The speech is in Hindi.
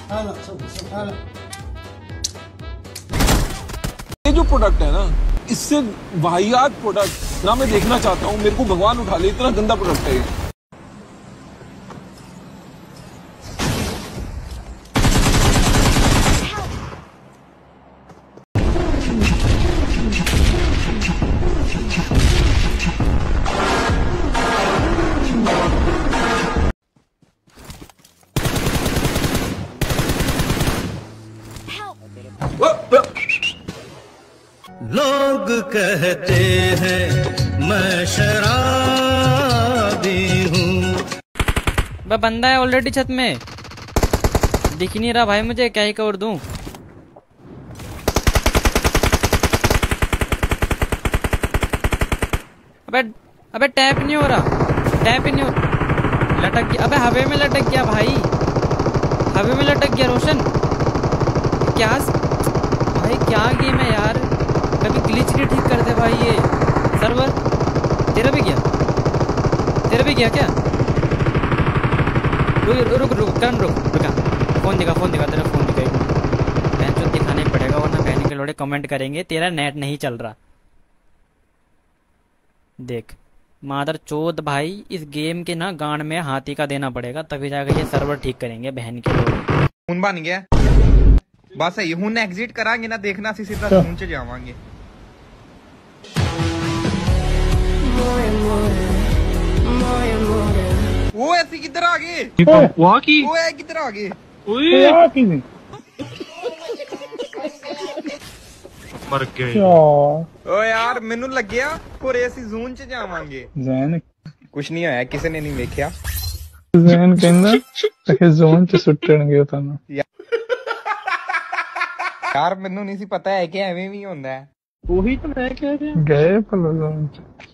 ये जो प्रोडक्ट है ना, इससे वाहियात प्रोडक्ट ना मैं देखना चाहता हूँ। मेरे को भगवान उठा ले, इतना गंदा प्रोडक्ट है ये। लोग कहते हैं मैं शराबी हूँ। बंदा है ऑलरेडी छत में, दिख नहीं रहा भाई मुझे, क्या ही कवर दूं। अबे टैप नहीं हो रहा, टैप ही नहीं हो, लटक गया। अबे हवे में लटक गया भाई, हवे में लटक गया। रोशन क्या भाई, क्या गेम है यार, कभी ग्लिच नहीं ठीक कर दे भाई ये सर्वर। तेरा भी गया क्या? रुक करण रुका, फोन दिखा तेरा फोन दिखा। मैं तो दिखाने पड़ेगा वरना कहने के लोड़े कमेंट करेंगे तेरा नेट नहीं चल रहा। देख मादर चोद भाई, इस गेम के ना गांड में हाथी का देना पड़ेगा, तभी जाकर ये सर्वर ठीक करेंगे बहन के लोग। खून बन गया बस है, ਹੁਣ एग्जिट करांगे ना, देखना सी सीधा खून च जावांगे। वो ऐसे किधर आ गए? वो है किधर आ गए? मर गए। ओ यार मैनू लग्या पूरे ਅਸੀਂ ਜ਼ੋਨ ਚ ਜਾਵਾਂਗੇ। ਜ਼ੈਨ ਕੁਛ ਨਹੀਂ ਹੋਇਆ, ਕਿਸੇ ਨੇ ਨਹੀਂ ਵੇਖਿਆ। ਜ਼ੈਨ ਕਹਿੰਦਾ ਕਿ ਜ਼ੋਨ ਚ ਸੁੱਟਣਗੇ ਤੁਹਾਨੂੰ। यार मैनू नहीं सी पता है कि एवें भी होंदा है। ਉਹੀ ਤਾਂ ਮੈਂ ਕਹਿ ਰਿਹਾ, ਗਏ ਭਲਾ ਜ਼ੋਨ ਚ।